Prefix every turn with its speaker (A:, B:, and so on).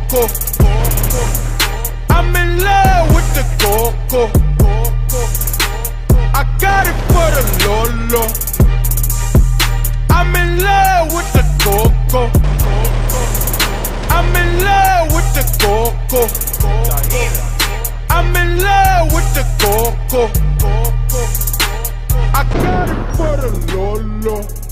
A: coco. I'm in love with the coco. I got it for the Lolo. I'm in love with the coco. I'm in love with the coco. I'm in love with the coco. I got it for the Lolo.